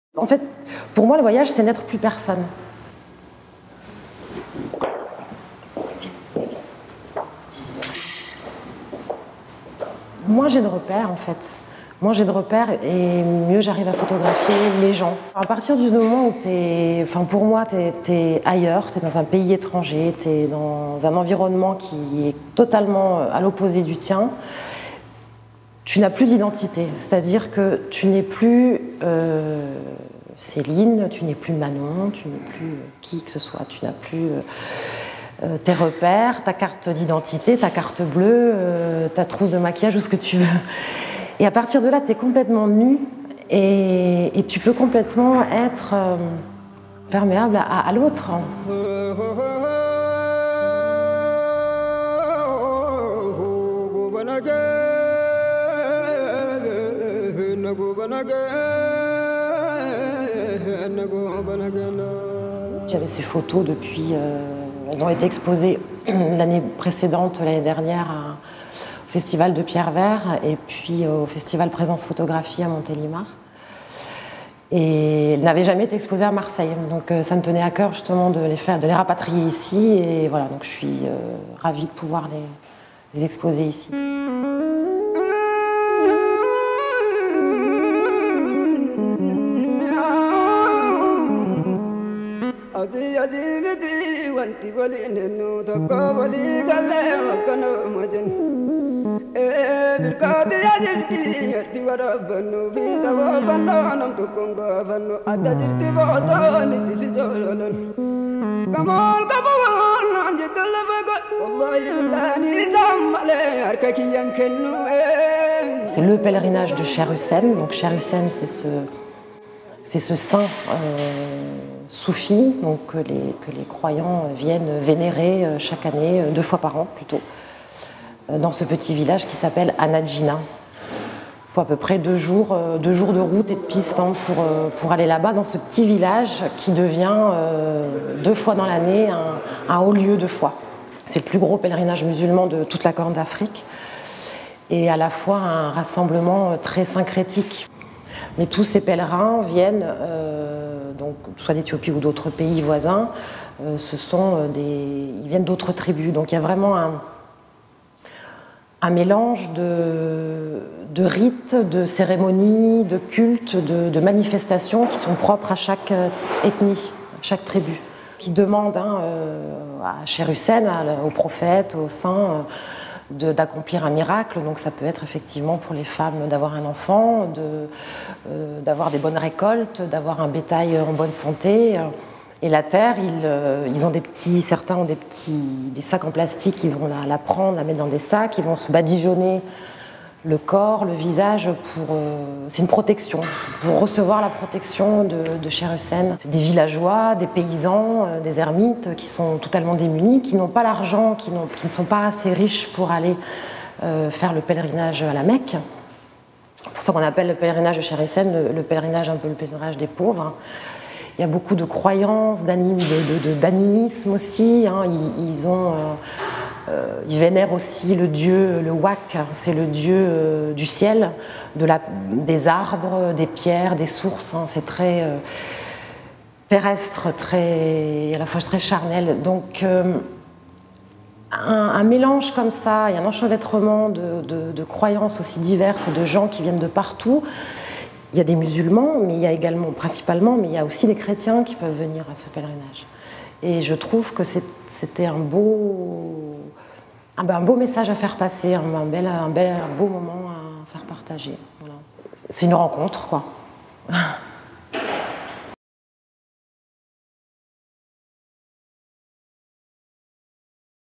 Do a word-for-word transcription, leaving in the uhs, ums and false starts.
En fait, pour moi, le voyage, c'est n'être plus personne. Moins j'ai de repères, en fait. Moins j'ai de repères et mieux j'arrive à photographier les gens. À partir du moment où t'es, enfin pour moi, t'es, t'es ailleurs, t'es dans un pays étranger, t'es dans un environnement qui est totalement à l'opposé du tien, tu n'as plus d'identité. C'est-à-dire que tu n'es plus euh, Céline, tu n'es plus Manon, tu n'es plus qui que ce soit, tu n'as plus euh, tes repères, ta carte d'identité, ta carte bleue, euh, ta trousse de maquillage ou ce que tu veux. Et à partir de là, tu es complètement nu et, et tu peux complètement être euh, perméable à, à l'autre. J'avais ces photos depuis, euh, elles ont été exposées l'année précédente, l'année dernière, à, au Festival de Pierre-Vert et puis au Festival Présence Photographie à Montélimar. Et elles n'avaient jamais été exposées à Marseille, donc euh, ça me tenait à cœur justement de les faire, de les rapatrier ici. Et voilà, donc je suis euh, ravie de pouvoir les, les exposer ici. C'est le pèlerinage de Cher Hussein. Donc Cher Hussein, c'est ce, c'est ce saint euh, soufi donc, que, les, que les croyants viennent vénérer chaque année, deux fois par an plutôt, dans ce petit village qui s'appelle Anadjina. Il faut à peu près deux jours, deux jours de route et de piste hein, pour, pour aller là-bas, dans ce petit village qui devient euh, deux fois dans l'année un, un haut lieu de foi. C'est le plus gros pèlerinage musulman de toute la Corne d'Afrique et à la fois un rassemblement très syncrétique. Mais tous ces pèlerins viennent, euh, donc, soit d'Éthiopie ou d'autres pays voisins, euh, ce sont des, ils viennent d'autres tribus. Donc il y a vraiment un, un mélange de, de rites, de cérémonies, de cultes, de, de manifestations qui sont propres à chaque ethnie, à chaque tribu, qui demandent hein, euh, à Cher Hussein, aux prophètes, aux saints, euh, d'accomplir un miracle. Donc ça peut être effectivement pour les femmes d'avoir un enfant, de, euh, d'avoir des bonnes récoltes, d'avoir un bétail en bonne santé. Et la terre, ils, euh, ils ont des petits, certains ont des petits des sacs en plastique, ils vont la, la prendre, la mettre dans des sacs, ils vont se badigeonner le corps, le visage, pour, euh, c'est une protection, pour recevoir la protection de, de Cher Hussein. C'est des villageois, des paysans, euh, des ermites qui sont totalement démunis, qui n'ont pas l'argent, qui, n'ont, qui ne sont pas assez riches pour aller euh, faire le pèlerinage à la Mecque. C'est pour ça qu'on appelle le pèlerinage de Cher Hussein le, le pèlerinage un peu le pèlerinage des pauvres. Il y a beaucoup de croyances, d'anim, de, de, d'animisme aussi. Hein. Ils, ils, ont, euh, euh, ils vénèrent aussi le dieu, le Wak, c'est le dieu euh, du ciel, de la, des arbres, des pierres, des sources. Hein. C'est très euh, terrestre, très, à la fois très charnel. Donc euh, un, un mélange comme ça et un enchevêtrement de, de, de croyances aussi diverses et de gens qui viennent de partout. Il y a des musulmans, mais il y a également, principalement, mais il y a aussi des chrétiens qui peuvent venir à ce pèlerinage. Et je trouve que c'est, c'était un beau, un, un beau message à faire passer, un, un, bel, un, bel, un beau moment à faire partager. Voilà. C'est une rencontre, quoi.